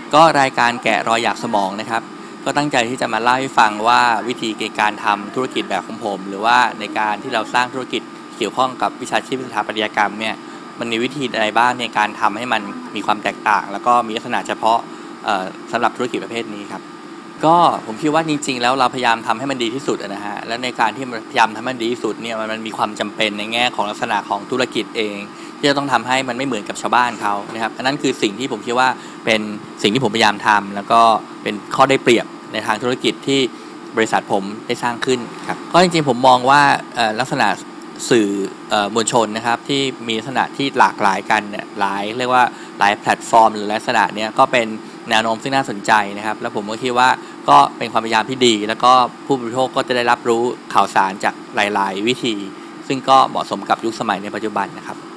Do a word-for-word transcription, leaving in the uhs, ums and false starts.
ก็รายการแกะรอยหยากสมองนะครับก็ตั้งใจที่จะมาเล่าให้ฟังว่าวิธีในการทำธุรกิจแบบของผมหรือว่าในการที่เราสร้างธุรกิจเกี่ยวข้องกับวิชาชีพสถาปัตยกรรมเนี่ยมันมีวิธีอะไรบ้างในการทำให้มันมีความแตกต่างแล้วก็มีลักษณะเฉพาะสำหรับธุรกิจประเภทนี้ครับก็ผมคิดว่าจริงๆแล้วเราพยายามทำให้มันดีที่สุดนะฮะและในการที่พยายามทำให้มันดีที่สุดเนี่ยมันมีความจำเป็นในแง่ของลักษณะของธุรกิจเองที่จะต้องทำให้มันไม่เหมือนกับชาวบ้านเขานะครับอันนั้นคือสิ่งที่ผมคิดว่าเป็นสิ่งที่ผมพยายามทำแล้วก็เป็นข้อได้เปรียบในทางธุรกิจที่บริษัทผมได้สร้างขึ้นครับก็จริงๆผมมองว่าลักษณะสื่อมวลชนนะครับที่มีลักษณะที่หลากหลายกันเนี่ยหลายเรียกว่าหลายแพลตฟอร์มหรือลักษณะเนี้ยก็เป็นแนวโน้มที่น่าสนใจนะครับแล้วผมก็คิดว่าก็เป็นความพยายามที่ดีแล้วก็ผู้บริโภคก็จะได้รับรู้ข่าวสารจากหลายๆวิธีซึ่งก็เหมาะสมกับยุคสมัยในปัจจุบันนะครับ